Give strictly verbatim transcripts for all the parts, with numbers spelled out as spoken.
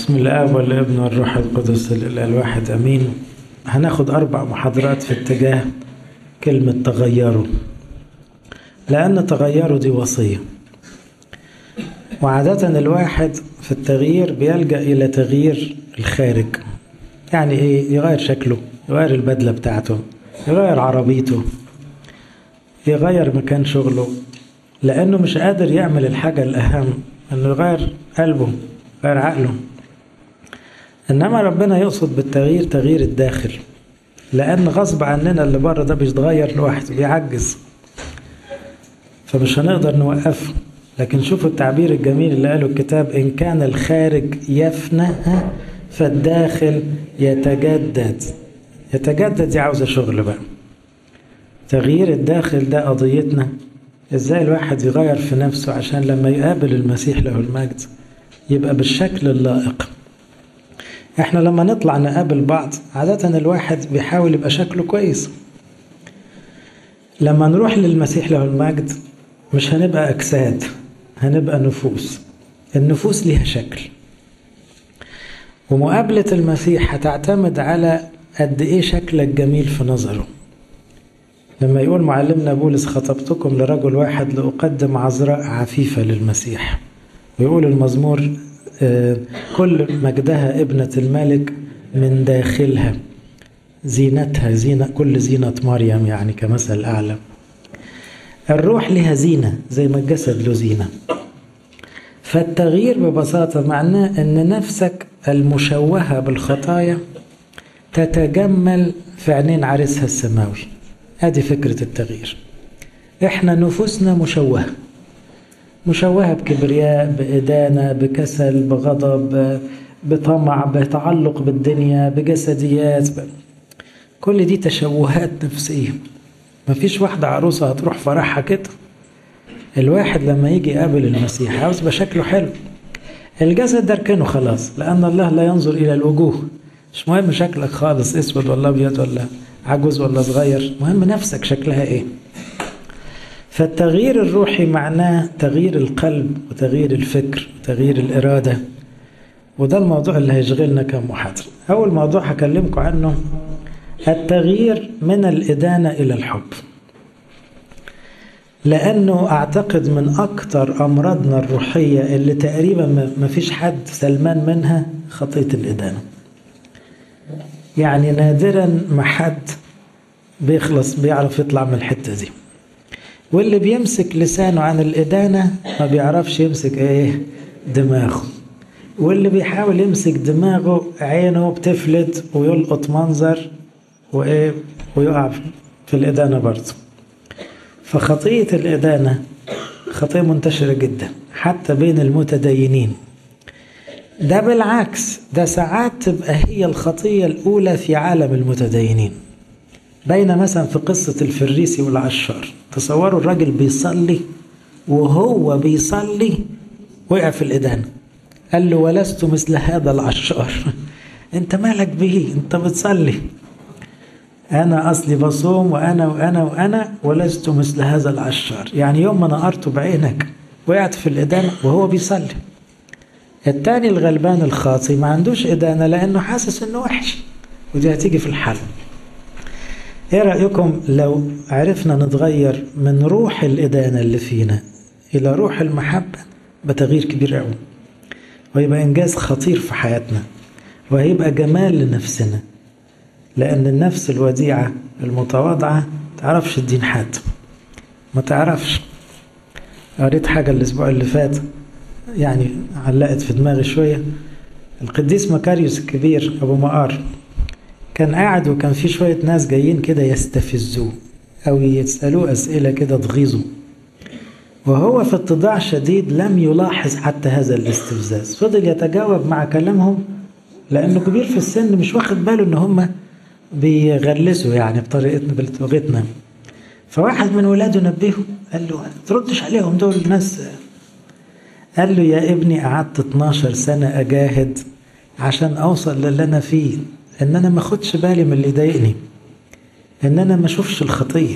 بسم الله والابن والروح القدس الإله الواحد أمين. هناخد أربع محاضرات في اتجاه كلمة تغيروا، لأن تغيروا دي وصية، وعادة الواحد في التغيير بيلجأ إلى تغيير الخارج. يعني إيه؟ يغير شكله، يغير البدلة بتاعته، يغير عربيته، يغير مكان شغله، لأنه مش قادر يعمل الحاجة الأهم، أنه يغير قلبه، يغير عقله. إنما ربنا يقصد بالتغيير تغيير الداخل، لأن غصب عننا اللي بره ده بيتغير لوحده، بيعجز، فمش هنقدر نوقفه. لكن شوفوا التعبير الجميل اللي قاله الكتاب: إن كان الخارج يفنى فالداخل يتجدد. يتجدد دي عاوزة شغل بقى. تغيير الداخل ده قضيتنا، إزاي الواحد يغير في نفسه عشان لما يقابل المسيح له المجد يبقى بالشكل اللائق. احنا لما نطلع نقابل بعض عادة الواحد بيحاول يبقى شكله كويس. لما نروح للمسيح له المجد مش هنبقى أجساد، هنبقى نفوس. النفوس ليها شكل، ومقابلة المسيح هتعتمد على قد ايه شكلك جميل في نظره. لما يقول معلمنا بولس: خطبتكم لرجل واحد لأقدم عذراء عفيفة للمسيح، ويقول المزمور: كل مجدها ابنة الملك من داخلها، زينتها زينة كل زينة مريم، يعني كمثل الأعلى. الروح لها زينة زي ما الجسد له زينة. فالتغيير ببساطة معناه أن نفسك المشوهة بالخطايا تتجمل في عينين عريسها السماوي. هذه فكرة التغيير. احنا نفوسنا مشوهة، مشوهة بكبرياء، بإدانة، بكسل، بغضب، بطمع، بتعلق بالدنيا، بجسديات. كل دي تشوهات نفسية. مفيش واحدة عروسة هتروح فرحها كده. الواحد لما يجي يقابل المسيح عاوز يبقى شكله حلو. الجسد ده ركنه خلاص، لأن الله لا ينظر إلى الوجوه. مش مهم شكلك خالص، اسود ولا ابيض ولا عجوز ولا صغير، مهم نفسك شكلها ايه. فالتغيير الروحي معناه تغيير القلب وتغيير الفكر وتغيير الإرادة، وده الموضوع اللي هيشغلنا كم محاضرة. أول موضوع هكلمكم عنه التغيير من الإدانة إلى الحب، لأنه أعتقد من أكتر أمراضنا الروحية اللي تقريبا ما فيش حد سلمان منها خطية الإدانة. يعني نادرا ما حد بيخلص بيعرف يطلع من الحتة دي، واللي بيمسك لسانه عن الإدانة ما بيعرفش يمسك ايه دماغه، واللي بيحاول يمسك دماغه عينه بتفلت ويلقط منظر وايه ويقع في الإدانة برضه. فخطية الإدانة خطية منتشرة جدا حتى بين المتدينين. ده بالعكس، ده ساعات تبقى هي الخطية الأولى في عالم المتدينين. بين مثلا في قصة الفريسي والعشار، تصوروا الراجل بيصلي وهو بيصلي وقع في الإدانة. قال له: ولست مثل هذا العشار. انت مالك به؟ انت بتصلي. انا اصلي بصوم وانا وانا وانا ولست مثل هذا العشار. يعني يوم ما نقرته بعينك وقعت في الإدانة وهو بيصلي. التاني الغلبان الخاطي ما عندوش إدانة لأنه حاسس إنه وحش، ودي هتيجي في الحل. ايه رأيكم لو عرفنا نتغير من روح الإدانة اللي فينا إلى روح المحبة؟ بتغيير كبير قوي، ويبقى إنجاز خطير في حياتنا، وهيبقى جمال لنفسنا. لأن النفس الوديعة المتواضعة تعرفش الدين حد، ما تعرفش. قريت حاجة الأسبوع اللي فات يعني علقت في دماغي شوية. القديس مكاريوس الكبير أبو مقار كان قاعد، وكان في شوية ناس جايين كده يستفزوه أو يسألوه أسئلة كده تغيظه، وهو في اتضاع شديد لم يلاحظ حتى هذا الاستفزاز. فضل يتجاوب مع كلامهم لأنه كبير في السن، مش واخد باله إن هم بيغلسوا يعني بطريقتنا بلغتنا. فواحد من ولاده نبهه، قال له: تردش عليهم دول الناس. قال له: يا ابني قعدت اتناشر سنة أجاهد عشان أوصل للي أنا فيه، إن أنا ما أخدش بالي من اللي يضايقني، إن أنا ما أشوفش الخطية،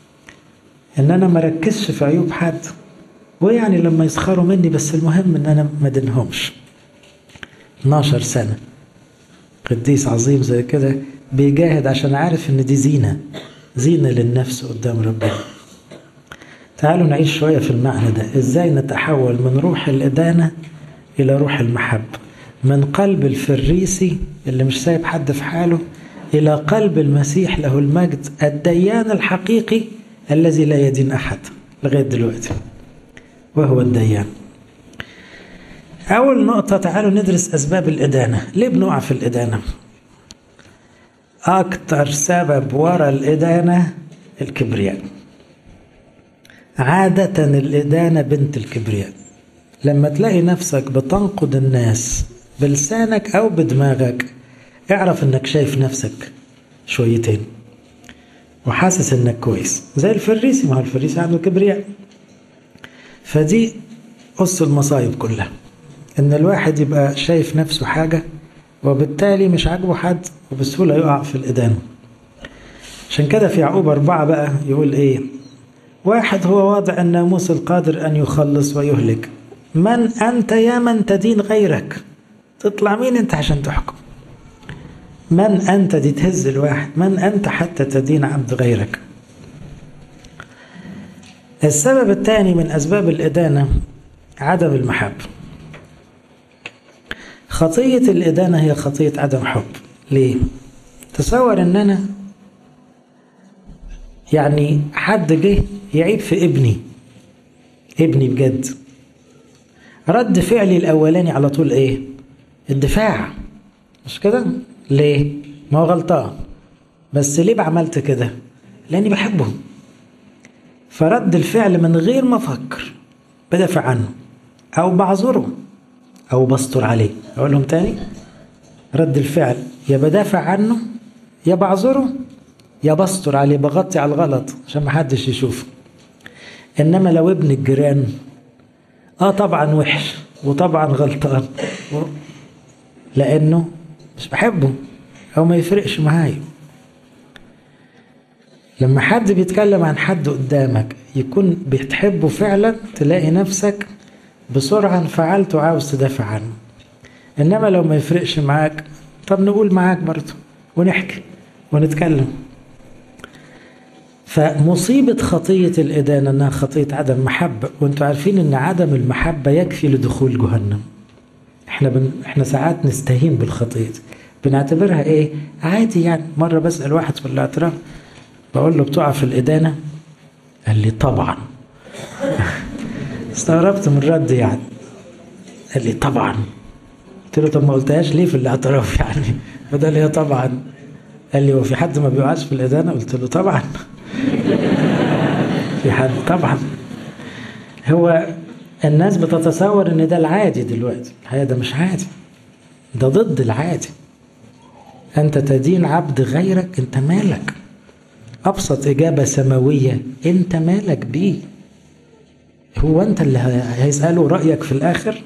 إن أنا ما ركزش في عيوب حد، ويعني لما يسخروا مني بس المهم إن أنا ما دينهمش. اتناشر سنة قديس عظيم زي كده بيجاهد عشان عارف ان دي زينة زينة للنفس قدام ربنا. تعالوا نعيش شوية في المعنى ده، ازاي نتحول من روح الإدانة إلى روح المحبة، من قلب الفريسي اللي مش سايب حد في حاله إلى قلب المسيح له المجد الديان الحقيقي الذي لا يدين أحد لغاية دلوقتي، وهو الديان. أول نقطة، تعالوا ندرس أسباب الإدانة. ليه بنقع في الإدانة؟ أكتر سبب وراء الإدانة الكبرياء. عادة الإدانة بنت الكبرياء. لما تلاقي نفسك بتنقد الناس بلسانك أو بدماغك، اعرف انك شايف نفسك شويتين وحاسس انك كويس زي الفريسي. ما هو الفريسي عنده كبرياء. فدي قص المصايب كلها، ان الواحد يبقى شايف نفسه حاجة وبالتالي مش عاجبه حد وبسهولة يقع في الإدانة. عشان كده في يعقوب أربعة بقى يقول ايه؟ واحد هو واضع الناموس القادر أن يخلص ويهلك، من أنت يا من تدين غيرك؟ تطلع مين أنت عشان تحكم؟ من أنت؟ دي تهز الواحد. من أنت حتى تدين عبد غيرك؟ السبب الثاني من أسباب الإدانة عدم المحبة. خطية الإدانة هي خطية عدم حب. ليه؟ تصور أن أنا يعني حد جه يعيب في ابني ابني بجد، رد فعلي الأولاني على طول إيه؟ الدفاع، مش كده؟ ليه؟ ما هو غلطان، بس ليه بعملت كده؟ لأني بحبه. فرد الفعل من غير ما أفكر بدافع عنه أو بعذره أو بستر عليه. أقول لهم تاني، رد الفعل يا بدافع عنه يا بعذره يا بستر عليه، بغطي على الغلط عشان ما حدش يشوفه. إنما لو ابن الجيران، آه طبعا وحش وطبعا غلطان لأنه مش بحبه أو ما يفرقش معايا. لما حد بيتكلم عن حد قدامك يكون بتحبه فعلا، تلاقي نفسك بسرعة انفعلت وعاوز تدافع عنه. إنما لو ما يفرقش معاك، طب نقول معاك برضه ونحكي ونتكلم. فمصيبة خطية الإدانة أنها خطية عدم محبة. وانتوا عارفين أن عدم المحبة يكفي لدخول جهنم. احنا, بن... احنا ساعات نستهين بالخطية دي، بنعتبرها ايه؟ عادي يعني. مرة بسأل واحد في الاعتراف بقول له بتقع في الإدانة؟ قال لي طبعا. استغربت من الرد يعني. قال لي طبعا. قلت له طب ما قلتهاش ليه في الاعتراف يعني؟ بدل هي طبعا. قال لي هو في حد ما بيقعش في الإدانة؟ قلت له طبعا. في حد طبعا. هو الناس بتتصور ان ده العادي دلوقتي، الحقيقة ده مش عادي، ده ضد العادي. انت تدين عبد غيرك، انت مالك؟ ابسط اجابة سماوية، انت مالك بيه؟ هو انت اللي هيسأله رأيك في الاخر؟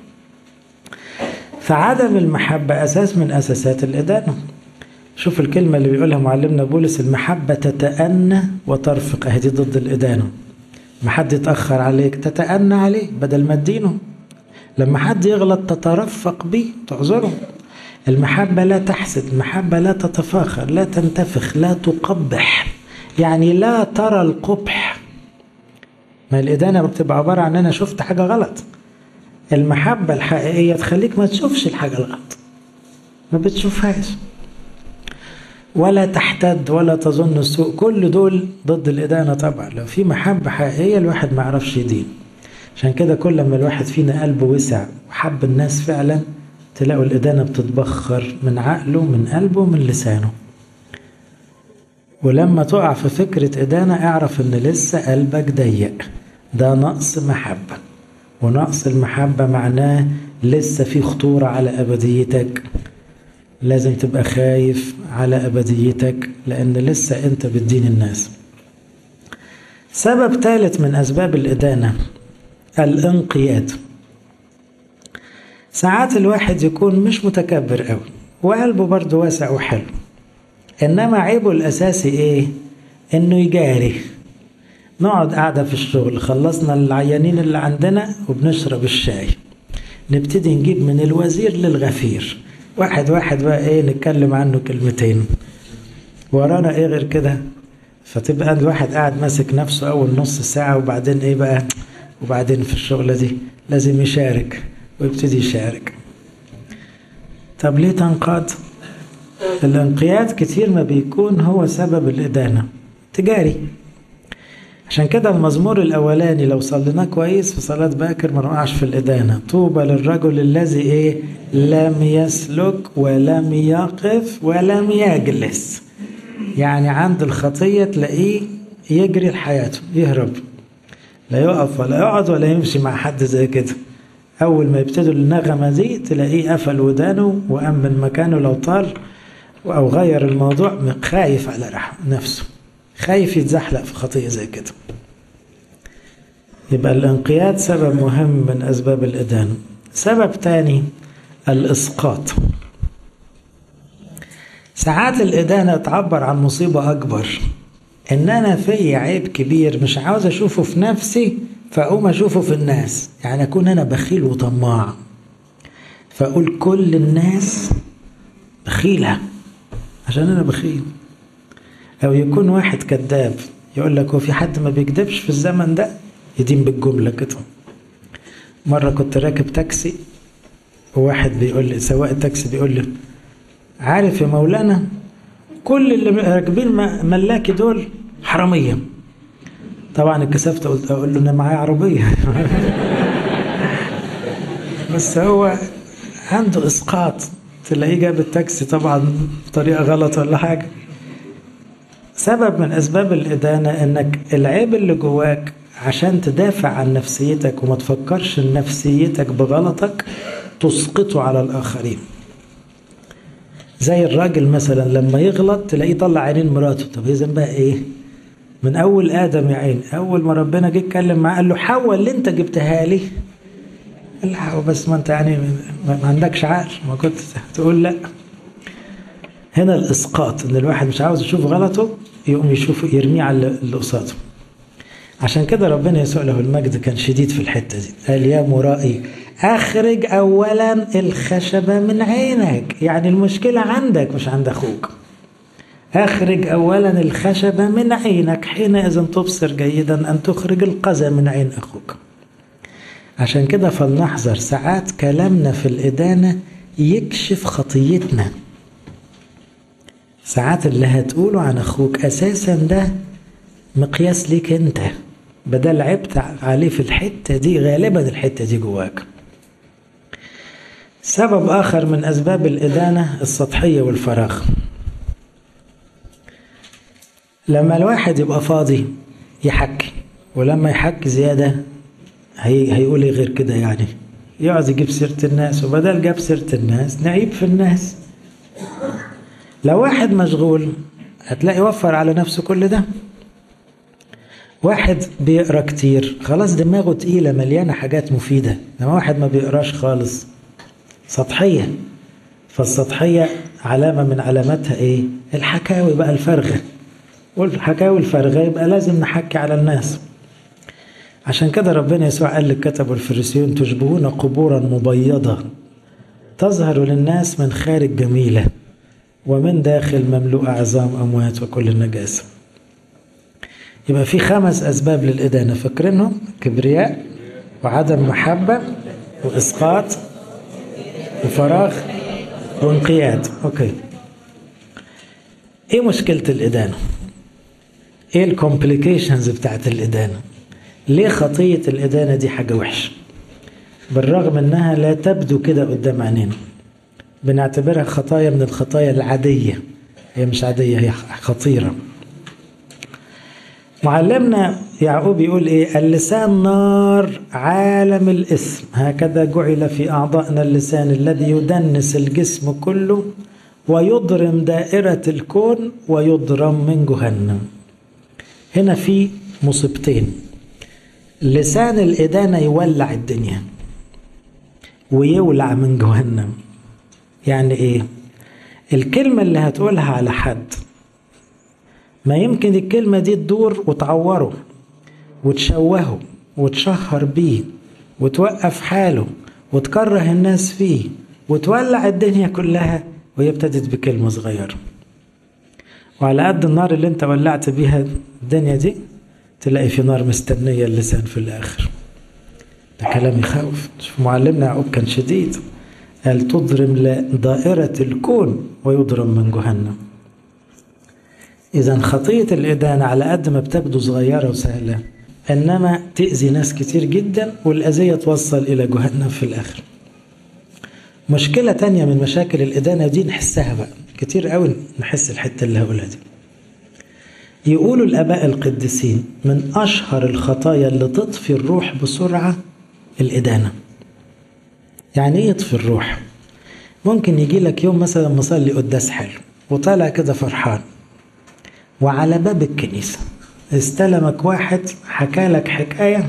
فعدم المحبة اساس من اساسات الادانة. شوف الكلمة اللي بيقولها معلمنا بولس، المحبة تتأنى وترفق، اهي دي ضد الادانة. لما حد يتأخر عليك تتأنى عليه بدل ما تدينه. لما حد يغلط تترفق بيه تعذره. المحبة لا تحسد، المحبة لا تتفاخر، لا تنتفخ، لا تقبح، يعني لا ترى القبح. ما الإدانة بتبقى عبارة عن أنا شفت حاجة غلط. المحبة الحقيقية تخليك ما تشوفش الحاجة الغلط، ما بتشوفهاش، ولا تحتد ولا تظن السوء. كل دول ضد الإدانة طبعا. لو في محبة حقيقية الواحد ما يعرفش يدين. عشان كده كل ما الواحد فينا قلبه وسع وحب الناس فعلا، تلاقوا الإدانة بتتبخر من عقله، من قلبه، من لسانه. ولما تقع في فكرة إدانة اعرف ان لسه قلبك ضيق، ده نقص محبة. ونقص المحبة معناه لسه في خطورة على أبديتك. لازم تبقى خايف على أبديتك لأن لسه أنت بتدين الناس. سبب ثالث من أسباب الإدانة الانقياد. ساعات الواحد يكون مش متكبر قوي وقلبه برضه واسع وحلو، إنما عيبه الأساسي إيه؟ إنه يجاري. نقعد قاعدة في الشغل، خلصنا العيانين اللي عندنا وبنشرب الشاي، نبتدي نجيب من الوزير للغفير، واحد واحد بقى ايه نتكلم عنه كلمتين، ورانا ايه غير كده؟ فتبقى الواحد قاعد ماسك نفسه اول نص ساعة، وبعدين ايه بقى؟ وبعدين في الشغلة دي لازم يشارك ويبتدي يشارك. طب ليه تنقاد؟ الانقياد كتير ما بيكون هو سبب الإدانة تجاري. عشان كده المزمور الأولاني لو صليناه كويس في صلاة باكر ما نقعش في الإدانة. طوبى للرجل الذي إيه؟ لم يسلك ولم يقف ولم يجلس. يعني عند الخطية تلاقيه يجري لحياته يهرب، لا يقف ولا يقعد ولا يمشي مع حد زي كده. أول ما يبتدوا النغمة دي تلاقيه قفل ودانه وقام من مكانه لو طال، أو غير الموضوع، خايف على نفسه، خايف يتزحلق في خطيئة زي كده. يبقى الانقياد سبب مهم من أسباب الإدانة. سبب تاني الإسقاط. ساعات الإدانة تعبر عن مصيبة أكبر، إن أنا في عيب كبير مش عاوز أشوفه في نفسي فأقوم أشوفه في الناس. يعني أكون أنا بخيل وطماع فأقول كل الناس بخيلة عشان أنا بخيل. أو يكون واحد كذاب يقول لك هو في حد ما بيكذبش في الزمن ده؟ يدين بالجملة كده. مرة كنت راكب تاكسي وواحد بيقول لي، سواق التاكسي بيقول لي عارف يا مولانا كل اللي راكبين ملاكي دول حرامية. طبعا اتكسفت قلت اقول له انا معايا عربية بس هو عنده اسقاط، تلاقيه جاب التاكسي طبعا بطريقة غلط ولا حاجة. سبب من اسباب الادانة انك العيب اللي جواك عشان تدافع عن نفسيتك وما تفكرش ان نفسيتك بغلطك تسقطه على الاخرين. زي الراجل مثلا لما يغلط تلاقيه طلع عينين مراته. طب هي ذنبها ايه؟ من اول ادم يا عين، اول ما ربنا جه اتكلم معاه قال له حواء اللي انت جبتها لي. قال له حواء بس ما انت يعني ما عندكش عقل، ما كنت تقول لا. هنا الاسقاط، ان الواحد مش عاوز يشوف غلطه يقوم يشوفه يرميه على اللي قصاده. عشان كده ربنا يسوع له المجد كان شديد في الحته دي، قال يا مرائي اخرج اولا الخشبه من عينك. يعني المشكله عندك مش عند اخوك. اخرج اولا الخشبه من عينك حينئذ تبصر جيدا ان تخرج القذى من عين اخوك. عشان كده فلنحذر ساعات كلامنا في الادانه يكشف خطيتنا. ساعات اللي هتقوله عن اخوك اساسا ده مقياس ليك انت، بدل عبت عليه في الحته دي غالبا الحته دي جواك. سبب آخر من أسباب الإدانة السطحية والفراغ. لما الواحد يبقى فاضي يحكي، ولما يحكي زيادة هي هيقول غير كده، يعني يقعد يجيب سيرة الناس، وبدل جاب سيرة الناس نعيب في الناس. لو واحد مشغول هتلاقي وفر على نفسه كل ده. واحد بيقرأ كتير خلاص دماغه تقيلة مليانة حاجات مفيدة، لما واحد ما بيقراش خالص سطحية. فالسطحية علامة من علاماتها ايه؟ الحكاوي بقى الفارغة، والحكاوي الفارغة يبقى لازم نحكي على الناس. عشان كده ربنا يسوع قال للكتبوا الفريسيون تشبهون قبورا مبيضة تظهر للناس من خارج جميلة ومن داخل مملوء عظام أموات وكل النجاسة. يبقى في خمس أسباب للإدانة فاكرينهم؟ كبرياء وعدم محبة وإسقاط وفراغ وانقياد. اوكي، ايه مشكلة الإدانة؟ ايه الكومبليكيشنز بتاعت الإدانة؟ ليه خطية الإدانة دي حاجة وحشة بالرغم انها لا تبدو كده قدام عينينا؟ بنعتبرها خطايا من الخطايا العادية، هي مش عادية، هي خطيرة. معلمنا يعقوب يقول ايه؟ اللسان نار عالم الإثم، هكذا جعل في أعضائنا اللسان الذي يدنس الجسم كله ويضرم دائرة الكون ويضرم من جهنم. هنا في مصيبتين. لسان الإدانة يولع الدنيا ويولع من جهنم. يعني ايه؟ الكلمة اللي هتقولها على حد ما يمكن الكلمة دي تدور وتعوره وتشوهه وتشهر بيه وتوقف حاله وتكره الناس فيه وتولع الدنيا كلها وهي ابتدت بكلمة صغيرة. وعلى قد النار اللي انت ولعت بيها الدنيا دي تلاقي في نار مستنية اللسان في الآخر. ده كلام يخوف. شوف معلمنا يعقوب كان شديد، قال تضرم دائرة الكون ويضرم من جهنم. إذا خطية الإدانة على قد ما بتبدو صغيرة وسهلة، إنما تأذي ناس كتير جدا، والأذية توصل إلى جهنم في الآخر. مشكلة تانية من مشاكل الإدانة دي نحسها بقى كتير قوي، نحس الحتة اللي هقولها دي. يقولوا الآباء القديسين من أشهر الخطايا اللي تطفي الروح بسرعة الإدانة. يعني إيه يطفي الروح؟ ممكن يجي لك يوم مثلا مصلي قداس حلو وطالع كده فرحان، وعلى باب الكنيسة استلمك واحد حكى لك حكاية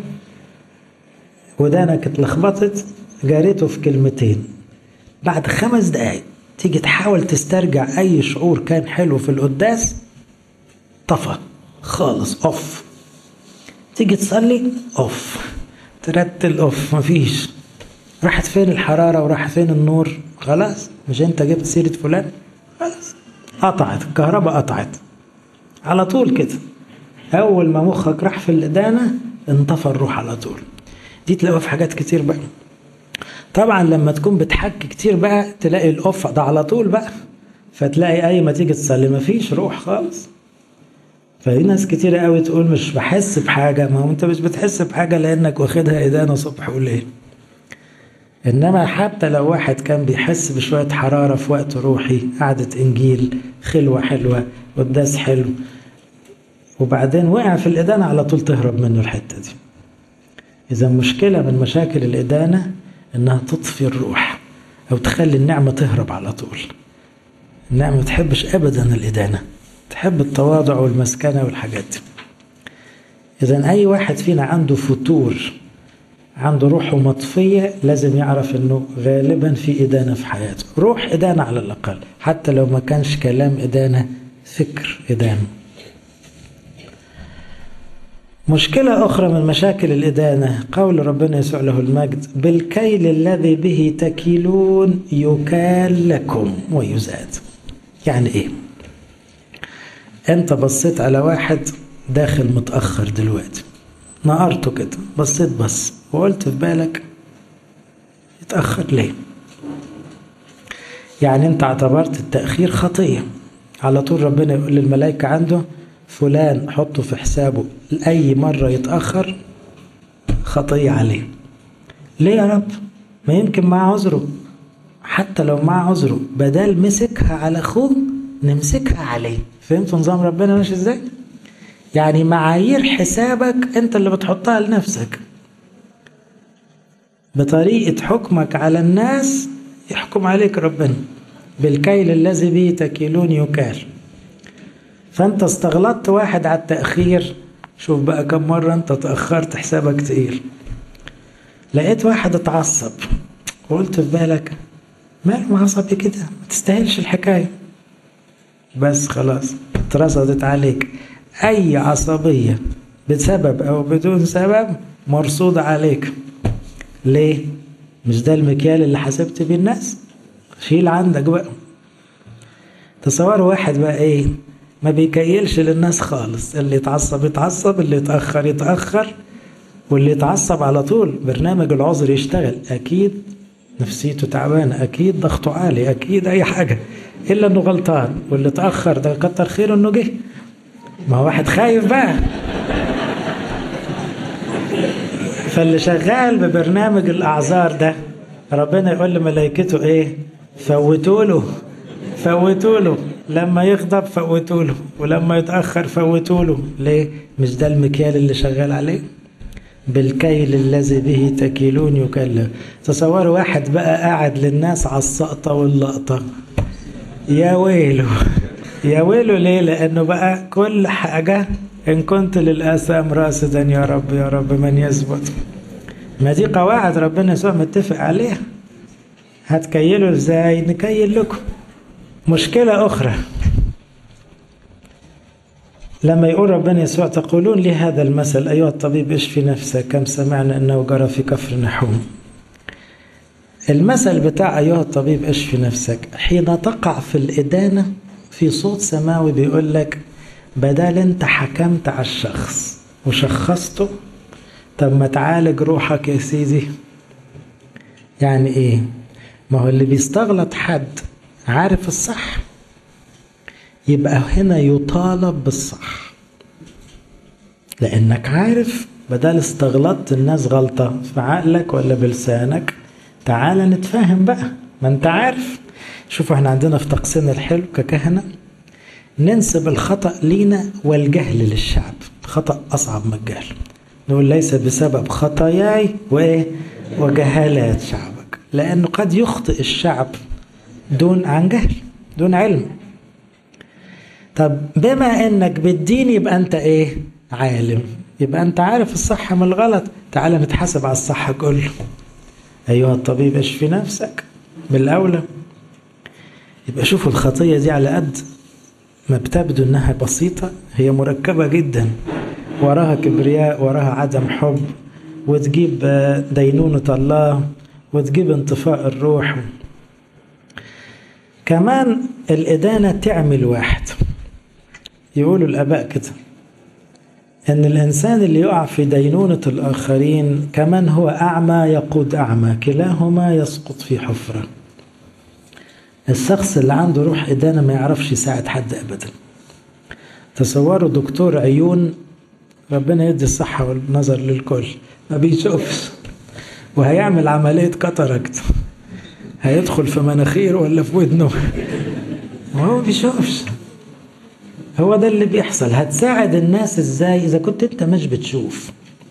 ودانك اتلخبطت، جاريته في كلمتين، بعد خمس دقايق تيجي تحاول تسترجع أي شعور كان حلو في القداس، طفى خالص، أوف. تيجي تصلي أوف، ترتل أوف، مفيش. راحت فين الحرارة وراح فين النور؟ خلاص، مش انت جبت سيرة فلان؟ خلاص قطعت الكهرباء، قطعت على طول كده. أول ما مخك راح في الإدانة انطفى الروح على طول. دي تلاقوها في حاجات كتير بقى. طبعا لما تكون بتحكي كتير بقى تلاقي الأوف ده على طول بقى، فتلاقي أي ما تيجي تصلي مفيش روح خالص. ففي ناس كتير قوي تقول مش بحس بحاجة. ما هو انت مش بتحس بحاجة لأنك واخدها إدانة صبح وليل. إنما حتى لو واحد كان بيحس بشوية حرارة في وقت روحي، قعدة إنجيل، خلوة حلوة، قداس حلو، وبعدين وقع في الإدانة، على طول تهرب منه الحتة دي. إذا مشكلة من مشاكل الإدانة إنها تطفي الروح أو تخلي النعمة تهرب على طول. النعمة ما تحبش أبدا الإدانة، تحب التواضع والمسكنة والحاجات دي. إذا أي واحد فينا عنده فتور، عنده روحه مطفية، لازم يعرف إنه غالبا في إدانة في حياته. روح إدانة على الأقل، حتى لو ما كانش كلام إدانة، فكر إدانة. مشكلة أخرى من مشاكل الإدانة قول ربنا يسوع له المجد: بالكيل الذي به تكيلون يكال لكم ويزاد. يعني إيه؟ أنت بصيت على واحد داخل متأخر دلوقتي، نقرته كده، بصيت بس وقلت في بالك يتأخر ليه؟ يعني أنت اعتبرت التأخير خطية. على طول ربنا يقول للملائكة عنده: فلان حطه في حسابه، أي مرة يتأخر خطية عليه. ليه يا رب؟ ما يمكن معه عذره. حتى لو معه عذره، بدل مسكها على أخوه نمسكها عليه. فهمتوا نظام ربنا ماشي إزاي؟ يعني معايير حسابك أنت اللي بتحطها لنفسك، بطريقة حكمك على الناس يحكم عليك ربنا. بالكيل الذي به تكيلون يكال. فأنت استغلطت واحد على التأخير، شوف بقى كم مرة أنت تأخرت، حسابك تقيل. لقيت واحد اتعصب وقلت في بالك ماله عصبي كده، ما تستاهلش الحكاية، بس خلاص اترصدت عليك. أي عصبية بسبب أو بدون سبب مرصودة عليك. ليه؟ مش ده المكيال اللي حسبت بيه الناس؟ شيل عندك بقى. تصوروا واحد بقى ايه، ما بيكيلش للناس خالص، اللي يتعصب يتعصب، اللي يتأخر يتأخر، واللي يتعصب على طول برنامج العذر يشتغل. أكيد نفسيته تعبانة، أكيد ضغطه عالي، أكيد أي حاجة، إلا إنه غلطان. واللي تأخر ده كتر خيره إنه جه، ما هو واحد خايف بقى. فاللي شغال ببرنامج الأعذار ده ربنا يقول لملائكته إيه؟ فوتوا له، فوتوا له، لما يغضب فوتوا له، ولما يتأخر فوتوا له. ليه؟ مش ده المكيال اللي شغال عليه؟ بالكيل الذي به تكيلون يكال. تصوروا واحد بقى قاعد للناس على السقطة واللقطة، يا ويله يا ويله. ليه؟ لأنه بقى كل حاجة إن كنت للآثام راصدا يا رب يا رب من يثبت. ما دي قواعد ربنا يسوع متفق عليها. هتكيلوا ازاي؟ نكيل لكم. مشكلة أخرى لما يقول ربنا يسوع: تقولون لي هذا المثل أيها الطبيب اشفي نفسك، كم سمعنا أنه جرى في كفر نحوم. المثل بتاع أيها الطبيب اشفي نفسك، حين تقع في الإدانة في صوت سماوي بيقول لك بدل انت حكمت على الشخص وشخصته، طب ما تعالج روحك يا سيدي. يعني ايه؟ ما هو اللي بيستغلط حد عارف الصح، يبقى هنا يطالب بالصح، لانك عارف. بدل استغلطت الناس غلطة في عقلك ولا بلسانك، تعال نتفاهم بقى، ما انت عارف. شوفوا احنا عندنا في طقسنا الحلو ككهنة ننسب الخطأ لينا والجهل للشعب. خطأ أصعب من الجهل، نقول ليس بسبب خطاياي وإيه وجهالات شعبك، لأنه قد يخطئ الشعب دون عن جهل دون علم. طب بما انك بالدين يبقى انت ايه عالم، يبقى انت عارف الصح من الغلط، تعال نتحاسب على الصح كله. ايها الطبيب اشفي نفسك بالاولى. يبقى شوفوا الخطية دي على قد ما بتبدو انها بسيطة، هي مركبة جدا، وراها كبرياء، وراها عدم حب، وتجيب دينونة الله، وتجيب انطفاء الروح. كمان الإدانة تعمل واحد. يقولوا الآباء كده أن الإنسان اللي يقع في دينونة الآخرين كمان هو أعمى يقود أعمى، كلاهما يسقط في حفرة. الشخص اللي عنده روح إدانة ما يعرفش يساعد حد أبدا. تصوروا دكتور عيون، ربنا يدي الصحة والنظر للكل، ما بيشوفش وهيعمل عملية كاتاراكت، هيدخل في مناخير ولا في ودنه وهو بيشوفش. هو ده اللي بيحصل. هتساعد الناس ازاي اذا كنت انت مش بتشوف؟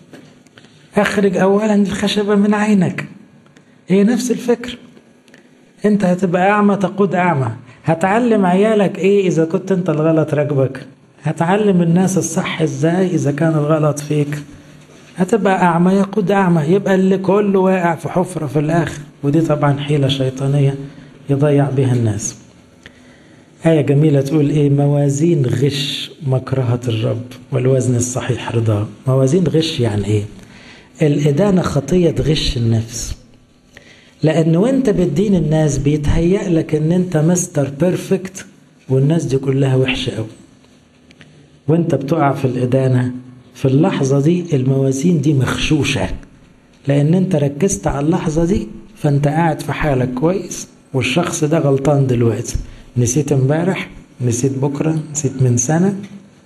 اخرج اولا الخشبة من عينك. هي نفس الفكر، انت هتبقى اعمى تقود اعمى. هتعلم عيالك ايه اذا كنت انت الغلط راكبك؟ هتعلم الناس الصح ازاي اذا كان الغلط فيك؟ هتبقى اعمى يقود اعمى، يبقى اللي كله واقع في حفرة في الاخر. ودي طبعا حيلة شيطانية يضيع بها الناس. آية جميلة تقول إيه؟ موازين غش مكرهة الرب والوزن الصحيح رضاه. موازين غش يعني إيه؟ الإدانة خطية تغش النفس، لأنه وانت بتدين الناس بيتهيأ لك أن انت مستر بيرفكت والناس دي كلها وحشة أوي. وانت بتقع في الإدانة في اللحظة دي الموازين دي مخشوشة، لأن انت ركزت على اللحظة دي، فانت قاعد في حالك كويس والشخص ده غلطان دلوقتي. نسيت امبارح، نسيت بكرة، نسيت من سنة.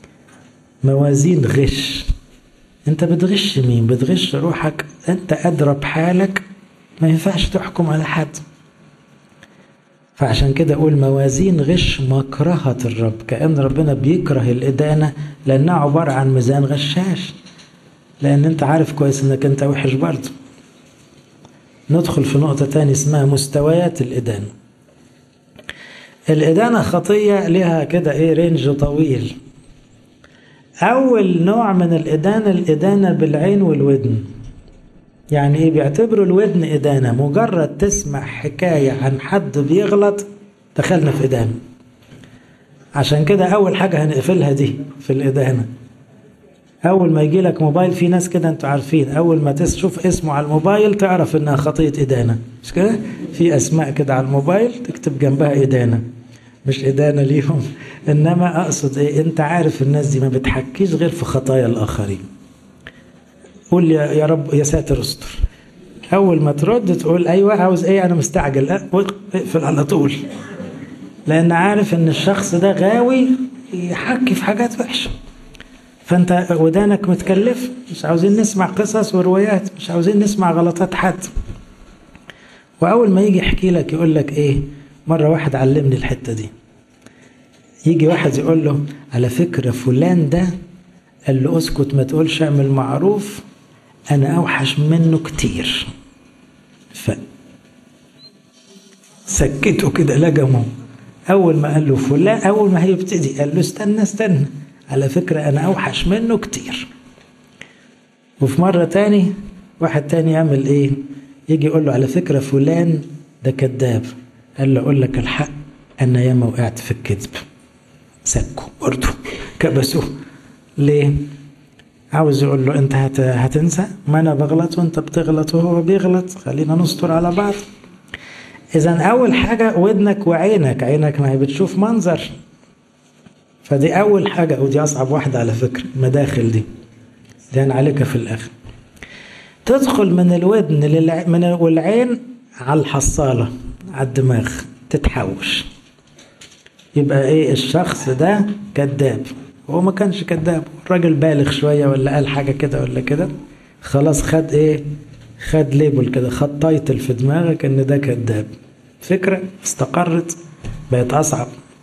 موازين غش. انت بتغش مين؟ بتغش روحك. انت أدرى بحالك، ما ينفعش تحكم على حد. فعشان كده أقول موازين غش مكرهة الرب، كأن ربنا بيكره الإدانة لأنها عبارة عن ميزان غشاش، لأن انت عارف كويس انك انت وحش برضه. ندخل في نقطة تانية اسمها مستويات الإدانة. الإدانة خطية لها كده إيه رينج طويل. أول نوع من الإدانة الإدانة بالعين والودن. يعني إيه؟ بيعتبروا الودن إدانة، مجرد تسمع حكاية عن حد بيغلط دخلنا في إدانة. عشان كده أول حاجة هنقفلها دي في الإدانة. أول ما يجي لك موبايل، في ناس كده أنتوا عارفين أول ما تشوف اسمه على الموبايل تعرف إنها خطية إدانة، مش كده؟ في أسماء كده على الموبايل تكتب جنبها إدانة، مش إدانة ليهم، إنما أقصد إيه؟ أنت عارف الناس دي ما بتحكيش غير في خطايا الآخرين. قول يا, يا رب يا ساتر استر. أول ما ترد تقول أيوة عاوز إيه؟ أنا مستعجل. اقفل على طول، لأن عارف إن الشخص ده غاوي يحكي في حاجات وحشة. فأنت ودانك متكلف، مش عاوزين نسمع قصص وروايات، مش عاوزين نسمع غلطات حد. وأول ما يجي يحكي لك يقول لك إيه؟ مرة واحد علمني الحتة دي. يجي واحد يقول له على فكرة فلان ده، قال له اسكت ما تقولش اعمل معروف، أنا أوحش منه كتير. ف سكته كده لجمه. أول ما قال له فلان، أول ما هيبتدي قال له استنى استنى، على فكرة أنا أوحش منه كتير. وفي مرة تاني واحد تاني يعمل إيه؟ يجي يقول له على فكرة فلان ده كذاب، قال له أقول لك الحق أنا ياما وقعت في الكذب. سكوا برضه، كبسوه. ليه؟ عاوز يقول له أنت هت... هتنسى؟ ما أنا بغلط وأنت بتغلط وهو بيغلط، خلينا نستر على بعض. إذن أول حاجة ودنك وعينك، عينك ما هي بتشوف منظر، فدي أول حاجة، ودي أصعب واحدة على فكرة، المداخل دي دي هنعالجها في الآخر. تدخل من الودن للع... من والعين على الحصالة على الدماغ تتحوش، يبقى إيه الشخص ده كذاب. هو ما كانش كذاب، الراجل بالغ شوية ولا قال حاجة كده ولا كده، خلاص خد إيه، خد ليبل كده، خد تايتل في دماغك إن ده كذاب. فكرة استقرت بقت أصعب.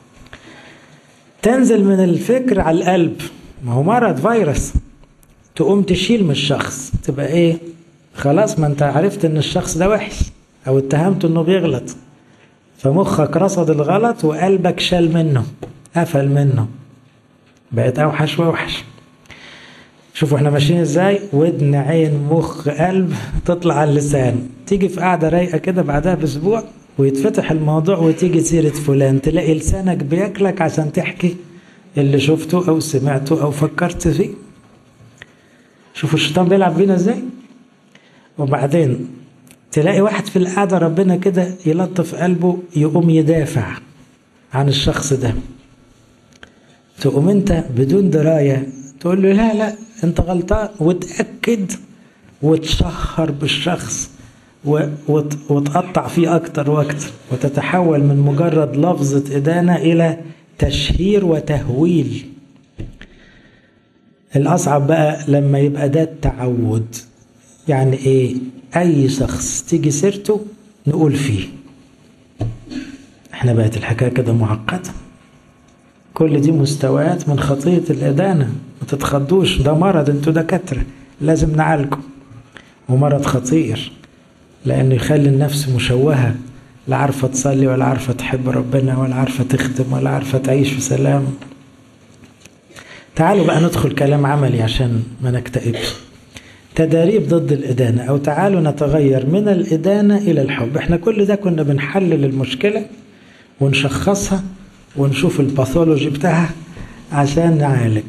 تنزل من الفكر على القلب، ما هو مرض فيروس، تقوم تشيل من الشخص، تبقى ايه، خلاص ما انت عرفت ان الشخص ده وحش او اتهمته انه بيغلط، فمخك رصد الغلط وقلبك شال منه، قفل منه، بقت اوحش واوحش. شوفوا احنا ماشيين ازاي، ودن عين مخ قلب، تطلع على اللسان، تيجي في قاعدة رايقة كده بعدها باسبوع ويتفتح الموضوع وتيجي سيرة فلان، تلاقي لسانك بياكلك عشان تحكي اللي شفته او سمعته او فكرت فيه. شوفوا الشيطان بيلعب بينا ازاي. وبعدين تلاقي واحد في القعدة ربنا كده يلطف قلبه، يقوم يدافع عن الشخص ده، تقوم انت بدون دراية تقول له لا لا انت غلطان، وتأكد وتشهر بالشخص وتقطع فيه اكتر واكتر، وتتحول من مجرد لفظة إدانة الى تشهير وتهويل. الأصعب بقى لما يبقى ده التعود، يعني إيه، أي شخص تيجي سيرته نقول فيه. إحنا بقت الحكاية كده معقدة، كل دي مستويات من خطية الإدانة، ما تتخضوش، ده مرض، انتوا دكاترة لازم نعالجه، ومرض خطير لأنه يخلي النفس مشوهة، لا عارفة تصلي ولا عارفة تحب ربنا ولا عارفة تخدم ولا عارفة تعيش في سلام. تعالوا بقى ندخل كلام عملي عشان ما نكتئبش. تداريب ضد الإدانة، أو تعالوا نتغير من الإدانة إلى الحب. احنا كل ده كنا بنحلل المشكلة ونشخصها ونشوف الباثولوجي بتاعها عشان نعالج.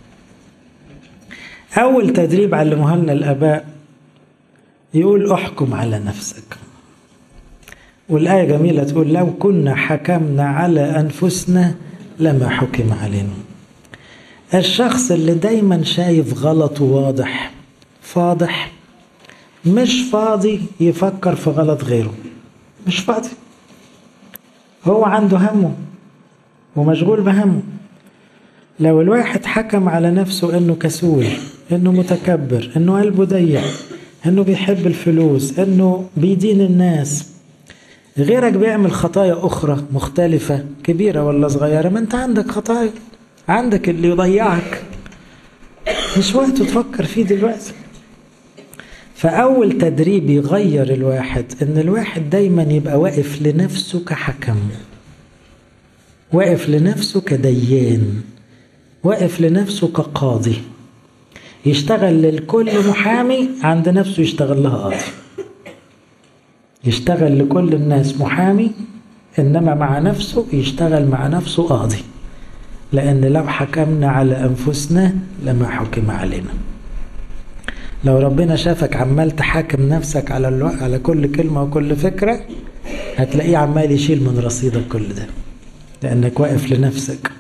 أول تدريب علموها لنا الآباء يقول احكم على نفسك، والآية جميلة تقول لو كنا حكمنا على أنفسنا لما حكم علينا. الشخص اللي دايما شايف غلط واضح فاضح، مش فاضي يفكر في غلط غيره، مش فاضي، هو عنده همه ومشغول بهمه. لو الواحد حكم على نفسه انه كسول، انه متكبر، انه قلبه ضيق، انه بيحب الفلوس، انه بيدين الناس، غيرك بيعمل خطايا اخرى مختلفة كبيرة ولا صغيرة، ما انت عندك خطايا، عندك اللي يضيعك، مش وقته تفكر فيه دلوقتي. فأول تدريب يغير الواحد إن الواحد دايما يبقى واقف لنفسه كحكم، واقف لنفسه كديان، واقف لنفسه كقاضي، يشتغل للكل محامي، عند نفسه يشتغل لها قاضي، يشتغل لكل الناس محامي إنما مع نفسه يشتغل مع نفسه قاضي، لأن لو حكمنا على أنفسنا لما حكم علينا. لو ربنا شافك عمال تحاكم نفسك على الو... على كل كلمة وكل فكرة، هتلاقيه عمال يشيل من رصيدك كل ده، لأنك واقف لنفسك.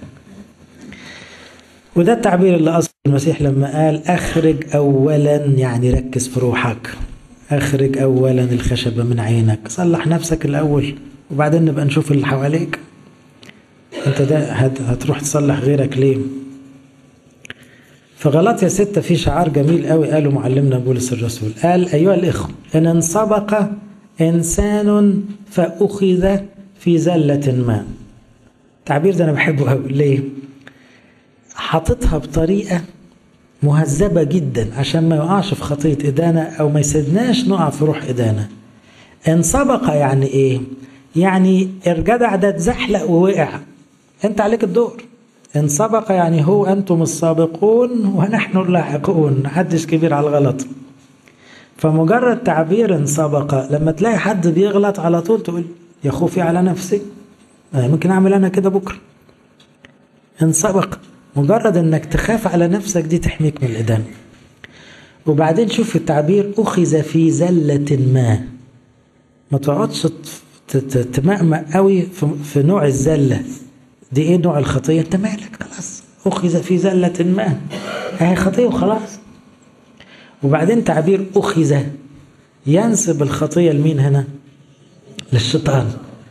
وده التعبير اللي أصل المسيح لما قال أخرج أولا، يعني ركز في روحك، أخرج أولا الخشبة من عينك، صلح نفسك الأول وبعدين نبقى نشوف اللي حواليك. انت ده هتروح تصلح غيرك ليه؟ فغلطية ستة في شعار جميل قوي قاله معلمنا بولس الرسول، قال أيها الإخوة إن انسبق إنسان فأخذ في زلة ما. التعبير ده أنا بحبه قوي، ليه؟ حاططها بطريقة مهذبة جدا عشان ما يقعش في خطية إدانة أو ما يسيبناش نقع في روح إدانة. انسبق يعني إيه؟ يعني الجدع ده اتزحلق ووقع، انت عليك الدور. ان سبق يعني هو انتم السابقون ونحن اللاحقون، محدش كبير على الغلط. فمجرد تعبير ان سبق، لما تلاقي حد بيغلط على طول تقول يا خوفي على نفسي، ممكن اعمل انا كده بكره. ان سبق، مجرد انك تخاف على نفسك دي تحميك من الإدانة. وبعدين شوف التعبير اخذ في زلة ما، ما تقعدش تمأمأ قوي في نوع الزلة دي. ايه نوع الخطية؟ انت مالك، خلاص أخذ في زلة ما، هي خطية وخلاص. وبعدين تعبير أخذ ينسب الخطية لمين هنا؟ للشيطان.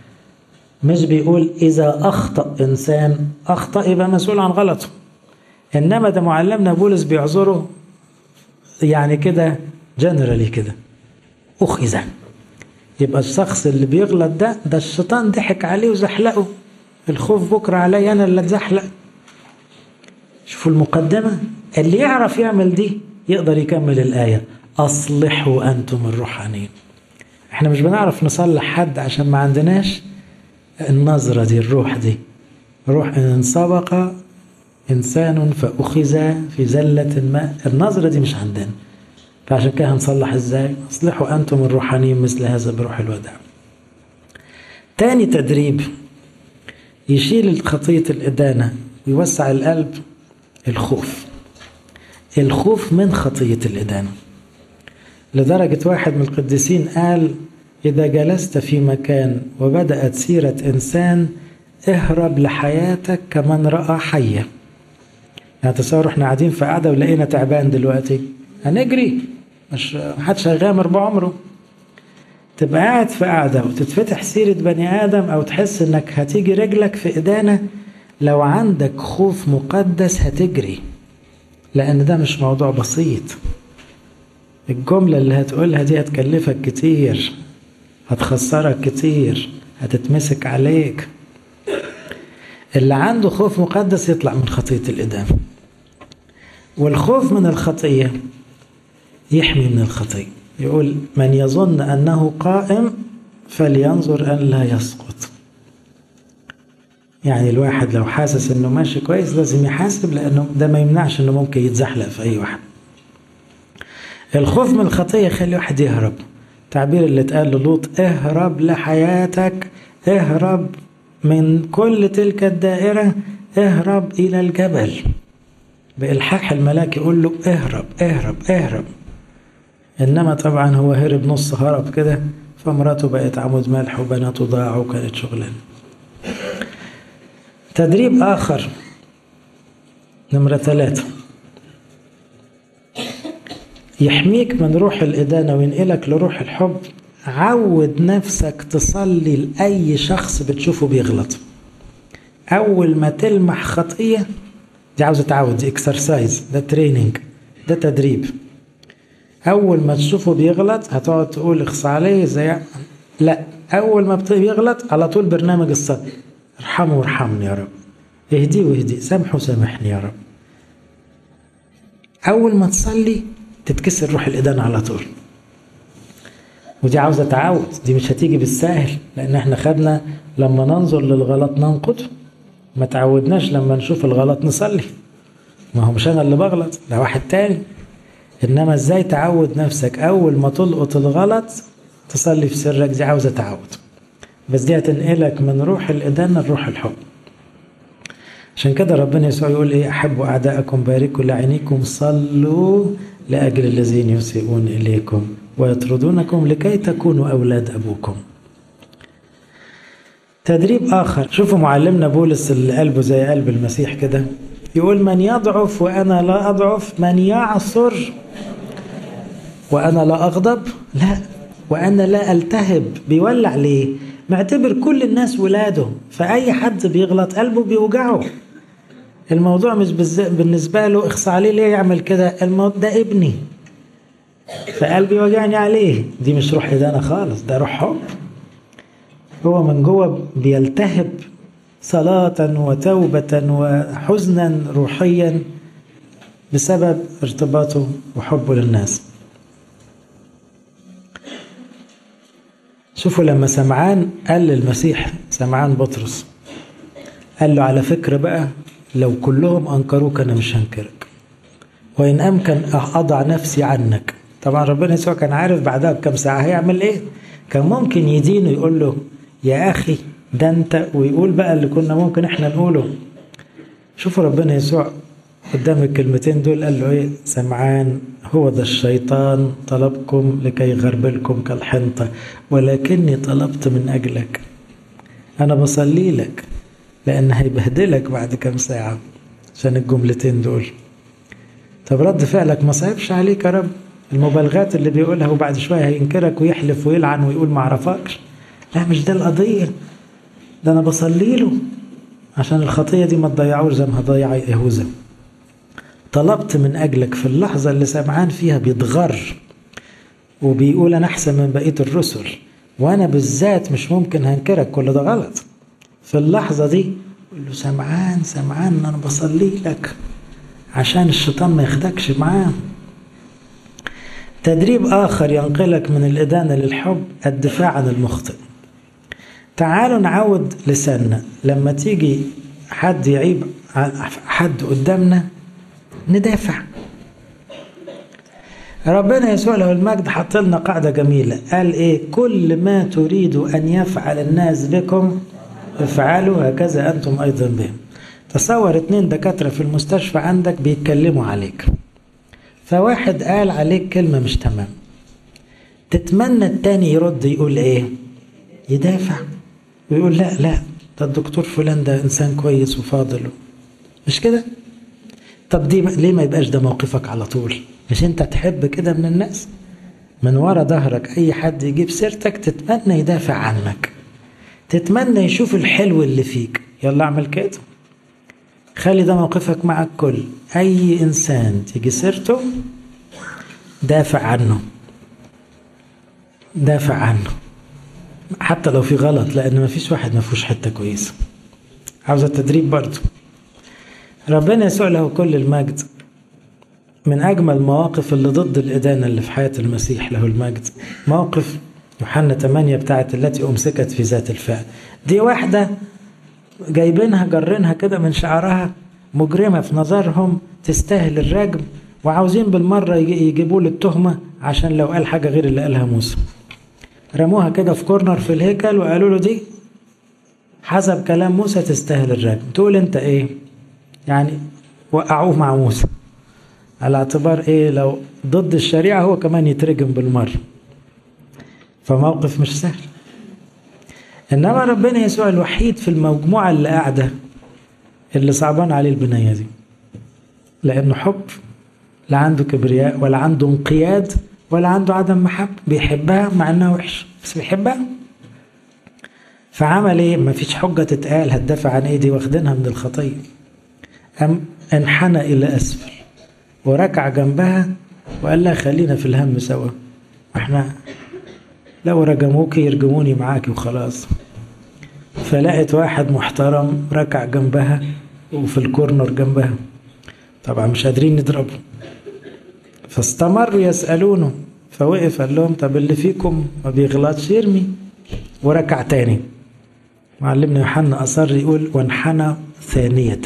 مش بيقول إذا أخطأ إنسان أخطأ يبقى مسؤول عن غلطه، إنما ده معلمنا بولس بيعذره يعني كده جنرالي كده، أخذ يبقى الشخص اللي بيغلط ده ده الشيطان ضحك عليه وزحلقه، الخوف بكرة علي أنا اللي اتزحلق. شوفوا المقدمة، اللي يعرف يعمل دي يقدر يكمل الآية أصلحوا أنتم الروحانيين. احنا مش بنعرف نصلح حد عشان ما عندناش النظرة دي، الروح دي، روح إن سبق إنسان فأخذ في زلة ما، النظرة دي مش عندنا. فعشان كده هنصلح ازاي؟ أصلحوا أنتم الروحانيين مثل هذا بروح الوداع. تاني تدريب يشيل خطية الإدانة ويوسع القلب، الخوف. الخوف من خطية الإدانة، لدرجة واحد من القديسين قال إذا جلست في مكان وبدأت سيرة إنسان اهرب لحياتك كمن رأى حية. يعني تصور احنا قاعدين في قعدة ولقينا تعبان دلوقتي هنجري، مش محدش هيغامر بعمره. تبقى قاعد في قعدة وتتفتح سيرة بني آدم أو تحس إنك هتيجي رجلك في إدانة، لو عندك خوف مقدس هتجري، لأن ده مش موضوع بسيط. الجملة اللي هتقولها دي هتكلفك كتير، هتخسرك كتير، هتتمسك عليك. اللي عنده خوف مقدس يطلع من خطية الإدانة. والخوف من الخطية يحمي من الخطية. يقول من يظن أنه قائم فلينظر أن لا يسقط. يعني الواحد لو حاسس أنه ماشي كويس لازم يحاسب، لأنه ده ما يمنعش أنه ممكن يتزحلق في أي واحد. الخوف من الخطية يخلي واحد يهرب. تعبير اللي اتقال للوط اهرب لحياتك، اهرب من كل تلك الدائرة، اهرب إلى الجبل. بإلحاح الملاك يقول له اهرب اهرب اهرب. إنما طبعا هو هرب نص هرب كده، فمراته بقت عمود ملح وبناته ضاعوا وكانت شغلان. تدريب آخر نمرة ثلاثة يحميك من روح الإدانة وينقلك لروح الحب. عود نفسك تصلي لأي شخص بتشوفه بيغلط. أول ما تلمح خطية، دي عاوزة تعود، دي اكسرسايز، ده تريننج، ده تدريب. أول ما تشوفه بيغلط هتقعد تقول اخص عليه زي لا، أول ما بيغلط على طول برنامج الصلاة، ارحمه وارحمني يا رب، اهديه واهدي، سامحه وسامحني يا رب. أول ما تصلي تتكسر روح الإدانة على طول. ودي عاوزة تعود، دي مش هتيجي بالساهل، لأن احنا خدنا لما ننظر للغلط ننقده، ما تعودناش لما نشوف الغلط نصلي. ما هو مش أنا اللي بغلط، ده واحد تاني. إنما ازاي تعود نفسك أول ما تلقط الغلط تصلي في سرك، دي عاوزة تعود. بس دي هتنقلك من روح الإدانة لروح الحب. عشان كده ربنا يسوع يقول ايه؟ أحبوا أعداءكم، باركوا لعينيكم، صلوا لأجل الذين يسيئون إليكم ويطردونكم لكي تكونوا أولاد أبوكم. تدريب آخر، شوفوا معلمنا بولس اللي قلبه زي قلب المسيح كده، يقول من يضعف وأنا لا أضعف، من يعصر وأنا لا أغضب، لا وأنا لا ألتهب. بيولع ليه؟ معتبر كل الناس ولاده، فأي حد بيغلط قلبه بيوجعه. الموضوع مش بالنسبة له اخص عليه ليه يعمل كده، الموضوع ده ابني فقلبي وجعني عليه. دي مش روح إدانة خالص، ده روح حب. هو من جوه بيلتهب صلاة وتوبة وحزنا روحيا بسبب ارتباطه وحبه للناس. شوفوا لما سمعان قال للمسيح، سمعان بطرس قال له على فكرة بقى لو كلهم أنكروك أنا مش هنكرك، وإن أمكن أضع نفسي عنك. طبعا ربنا يسوع كان عارف بعدها بكم ساعة هيعمل إيه. كان ممكن يدينه يقول له يا أخي ده أنت، ويقول بقى اللي كنا ممكن إحنا نقوله. شوفوا ربنا يسوع قدام الكلمتين دول قال له ايه؟ سمعان هو ذا الشيطان طلبكم لكي يغربلكم كالحنطة ولكني طلبت من أجلك. أنا بصلي لك لأن هيبهدلك بعد كم ساعة عشان الجملتين دول. طب رد فعلك ما صعبش عليك يا رب؟ المبالغات اللي بيقولها وبعد شوية هينكرك ويحلف ويلعن ويقول ما عرفكش. لا مش ده القضية، ده أنا بصلي له عشان الخطية دي ما تضيعوش زي ما هضيع يهوذا. طلبت من أجلك. في اللحظة اللي سمعان فيها بيتغر وبيقول أنا أحسن من بقية الرسل وأنا بالذات مش ممكن هنكرك، كل ده غلط. في اللحظة دي يقول له سمعان سمعان أنا بصلي لك عشان الشيطان ما ياخدكش معاه. تدريب آخر ينقلك من الإدانة للحب، الدفاع عن المخطئ. تعالوا نعود لساننا لما تيجي حد يعيب حد قدامنا ندافع. ربنا يسوع له المجد حط لنا قاعدة جميلة، قال ايه؟ كل ما تريد أن يفعل الناس بكم افعلوا هكذا أنتم أيضا بهم. تصور اتنين دكاترة في المستشفى عندك بيتكلموا عليك، فواحد قال عليك كلمة مش تمام، تتمنى التاني يرد يقول ايه؟ يدافع ويقول لا لا ده الدكتور فلان ده إنسان كويس وفاضل، مش كده؟ طب دي ليه ما يبقاش ده موقفك على طول؟ مش انت تحب كده من الناس؟ من ورا ظهرك اي حد يجيب سيرتك تتمنى يدافع عنك، تتمنى يشوف الحلو اللي فيك. يلا اعمل كده، خلي ده موقفك مع الكل. اي انسان تيجي سيرته دافع عنه، دافع عنه حتى لو في غلط، لان ما فيش واحد ما فيهوش حته كويسه. عاوز التدريب برضه. ربنا يسوع له كل المجد من أجمل المواقف اللي ضد الإدانة اللي في حياة المسيح له المجد موقف يوحنا ثمانية بتاعت التي أمسكت في ذات الفعل. دي واحدة جايبينها جرينها كده من شعرها، مجرمة في نظرهم تستاهل الرجم، وعاوزين بالمرة يجيبوا له التهمة عشان لو قال حاجة غير اللي قالها موسى. رموها كده في كورنر في الهيكل وقالوا له دي حسب كلام موسى تستاهل الرجم، تقول انت ايه؟ يعني وقعوه مع موسى على اعتبار ايه؟ لو ضد الشريعة هو كمان يترجم بالمرة. فموقف مش سهل. انما ربنا يسوع الوحيد في المجموعة اللي قاعدة اللي صعبان عليه البنية دي، لانه حب، لا عنده كبرياء ولا عنده انقياد ولا عنده عدم محبة، بيحبها مع انها وحش بس بيحبها. فعمل ايه؟ ما فيش حجة تتقال هتدافع عن ايه؟ دي واخدينها من الخطية. أم انحنى الى اسفل وركع جنبها وقال لها خلينا في الهم سوا، احنا لو رجموك يرجموني معاكي وخلاص. فلقيت واحد محترم ركع جنبها وفي الكورنر جنبها، طبعا مش قادرين نضربه، فاستمروا يسألونه، فوقف قال لهم طب اللي فيكم ما بيغلطش يرمي، وركع تاني. معلمنا يوحنا أصر يقول وانحنى ثانية.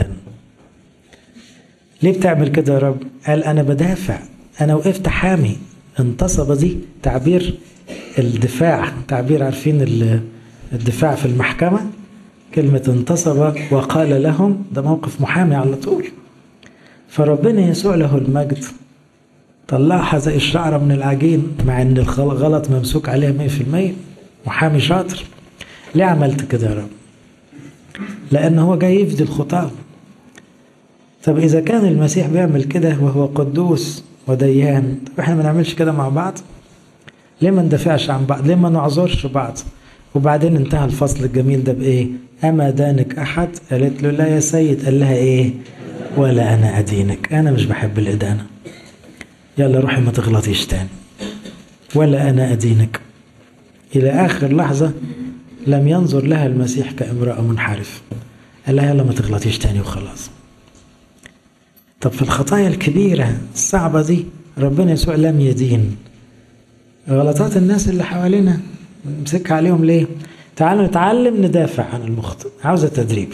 ليه بتعمل كده يا رب؟ قال أنا بدافع، أنا وقفت حامي. انتصب دي تعبير الدفاع، تعبير عارفين الدفاع في المحكمة، كلمة انتصب وقال لهم، ده موقف محامي على طول. فربنا يسوع له المجد طلعها زي الشعرة من العجين، مع ان الغلط ممسوك عليها مية في المية، محامي شاطر. ليه عملت كده يا رب؟ لأن هو جاي يفدي الخطاة. طب إذا كان المسيح بيعمل كده وهو قدوس وديان، طب إحنا ما نعملش كده مع بعض؟ ليه ما ندافعش عن بعض؟ ليه ما نعذرش بعض؟ وبعدين انتهى الفصل الجميل ده بإيه؟ أما دانك أحد؟ قالت له لا يا سيد. قال لها إيه؟ ولا أنا أدينك. أنا مش بحب الإدانة، يلا روحي ما تغلطيش تاني، ولا أنا أدينك. إلى آخر لحظة لم ينظر لها المسيح كامرأة منحرف، قال لها يلا ما تغلطيش تاني وخلاص. طب في الخطايا الكبيرة الصعبة دي ربنا يسوع لم يدين. غلطات الناس اللي حوالينا نمسك عليهم ليه؟ تعالوا نتعلم ندافع عن المخطئ. عاوزة تدريب.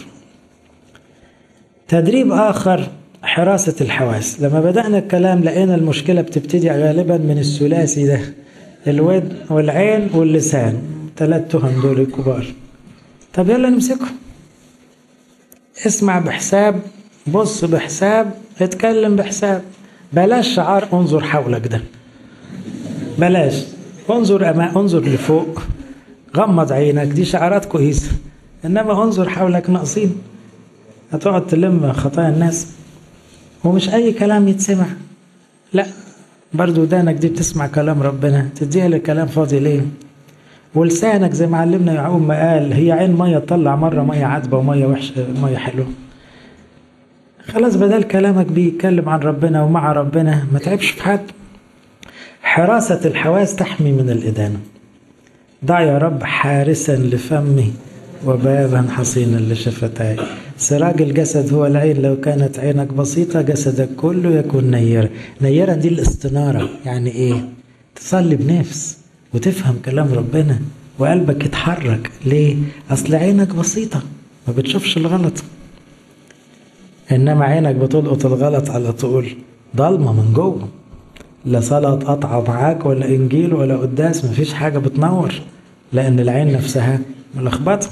تدريب آخر حراسة الحواس. لما بدأنا الكلام لقينا المشكلة بتبتدي غالبا من الثلاثي ده، الود والعين واللسان، ثلاث تهم دول الكبار. طب يلا نمسكهم. اسمع بحساب، بص بحساب، اتكلم بحساب. بلاش شعار انظر حولك ده، بلاش. انظر أما انظر لفوق، غمض عينك، دي شعارات كويسة. إنما انظر حولك ناقصين، هتقعد تلم خطايا الناس. ومش أي كلام يتسمع، لا، برضو ودانك دي بتسمع كلام ربنا، تديها لكلام فاضي ليه؟ ولسانك زي ما علمنا يعقوب ما قال، هي عين مية تطلع مرة مية عذبة ومية وحشة مية حلوة. خلاص بدل كلامك بيتكلم عن ربنا ومع ربنا، ما تعبش في حد. حراسة الحواس تحمي من الإدانة. ضع يا رب حارسا لفمي وبابا حصينا لشفتاي. سراج الجسد هو العين، لو كانت عينك بسيطة جسدك كله يكون نيرا. نيرا دي الاستنارة، يعني ايه؟ تصلي بنفس وتفهم كلام ربنا وقلبك يتحرك. ليه؟ أصل عينك بسيطة ما بتشوفش الغلط، إنما عينك بتلقط الغلط على طول، ضلمة من جوه. لا صلاة قطعة معاك ولا إنجيل ولا قداس، مفيش حاجة بتنور، لأن العين نفسها ملخبطة.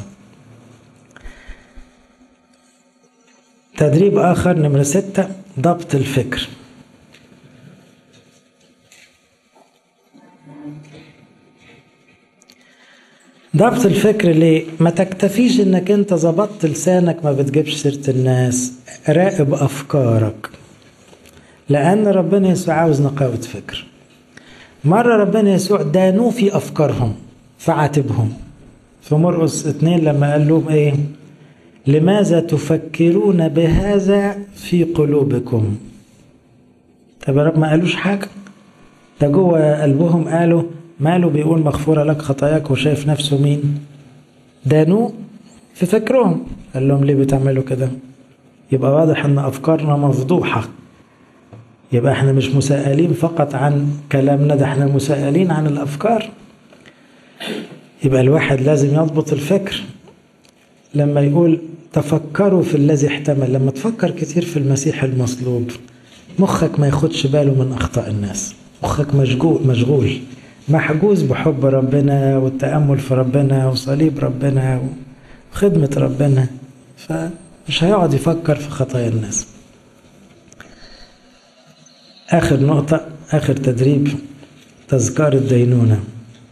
تدريب آخر نمرة ستة، ضبط الفكر. ضبط الفكر ليه؟ ما تكتفيش انك انت ضبطت لسانك ما بتجيبش سيرة الناس، راقب أفكارك، لأن ربنا يسوع عاوز نقاوة فكر. مرة ربنا يسوع دانوه في أفكارهم فعاتبهم في مرقس اتنين لما قال لهم ايه؟ لماذا تفكرون بهذا في قلوبكم؟ طب يا رب ما قالوش حاجة، ده جوه قلبهم قالوا ماله بيقول مغفورة لك خطاياك وشايف نفسه مين؟ دانوه في فكرهم. قال لهم ليه بتعملوا كده؟ يبقى واضح ان أفكارنا مفضوحة. يبقى احنا مش مسائلين فقط عن كلامنا، ده احنا مسائلين عن الأفكار. يبقى الواحد لازم يضبط الفكر. لما يقول تفكروا في الذي احتمل، لما تفكر كتير في المسيح المصلوب مخك ما ياخدش باله من أخطاء الناس، مخك مشغول مشغول محجوز بحب ربنا والتأمل في ربنا وصليب ربنا وخدمة ربنا، فمش هيقعد يفكر في خطايا الناس. آخر نقطة، آخر تدريب، تذكار الدينونة.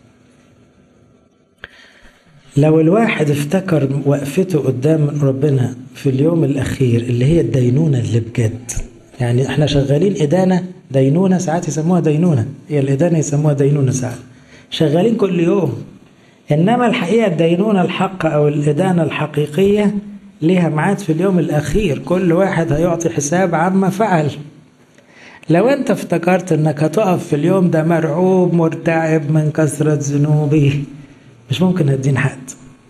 لو الواحد افتكر وقفته قدام ربنا في اليوم الأخير اللي هي الدينونة اللي بجد، يعني احنا شغالين إدانة دينونة، ساعات يسموها دينونة، هي الإدانة يسموها دينونة ساعات، شغالين كل يوم. إنما الحقيقة الدينونة الحق أو الإدانة الحقيقية ليها ميعاد في اليوم الأخير، كل واحد هيعطي حساب عما فعل. لو انت افتكرت انك هتقف في اليوم ده مرعوب مرتعب من كثرة ذنوبي، مش ممكن هتدين حد.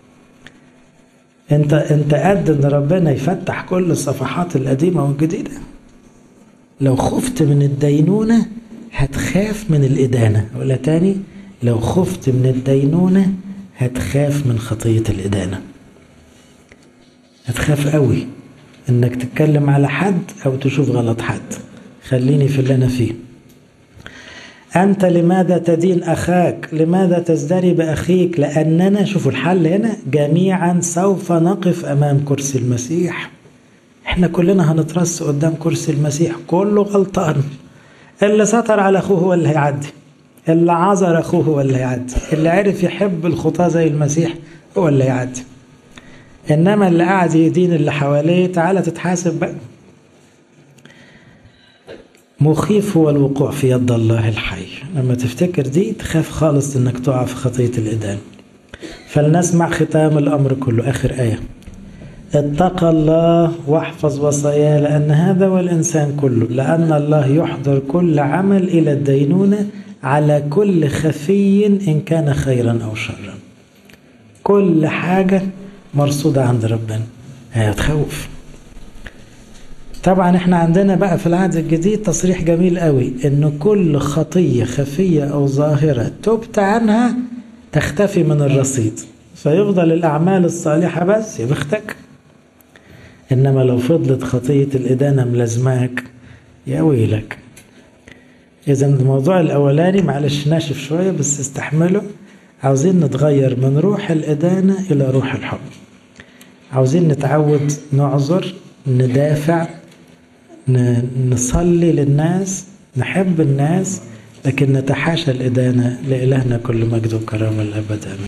انت انت قد ان ربنا يفتح كل الصفحات القديمة والجديدة. لو خفت من الدينونة هتخاف من الإدانة. ولا تاني، لو خفت من الدينونة هتخاف من خطية الإدانة، هتخاف قوي انك تتكلم على حد او تشوف غلط حد. خليني في اللي أنا فيه. أنت لماذا تدين أخاك؟ لماذا تزدري بأخيك؟ لأننا، شوفوا الحل هنا، جميعا سوف نقف أمام كرسي المسيح. احنا كلنا هنترص قدام كرسي المسيح، كله غلطان. اللي ستر على أخوه هو اللي هيعدي، اللي عذر أخوه هو اللي هيعدي، اللي عرف يحب الخطاة زي المسيح هو اللي هيعدي. إنما اللي قاعد يدين اللي حواليه، تعالى تتحاسب بقى. مخيف هو الوقوع في يد الله الحي. لما تفتكر دي تخاف خالص انك تقع في خطية الإدانة. فلنسمع ختام الأمر كله، آخر آية. اتق الله واحفظ وصاياه، لأن هذا هو الإنسان كله، لأن الله يحضر كل عمل إلى الدينونة على كل خفي إن كان خيرا أو شرا. كل حاجة مرصودة عند ربنا، هي تخوف. طبعا احنا عندنا بقى في العهد الجديد تصريح جميل قوي، ان كل خطية خفية او ظاهرة تبت عنها تختفي من الرصيد، فيفضل الاعمال الصالحة بس، يبختك. انما لو فضلت خطية الادانة ملازماك، يا ويلك. اذا الموضوع الاولاني معلش ناشف شوية بس استحمله. عاوزين نتغير من روح الادانة الى روح الحب. عاوزين نتعود نعذر، ندافع، نصلي للناس، نحب الناس، لكن نتحاشى الإدانة. لإلهنا كل مجد وكرامة الأبد آمين.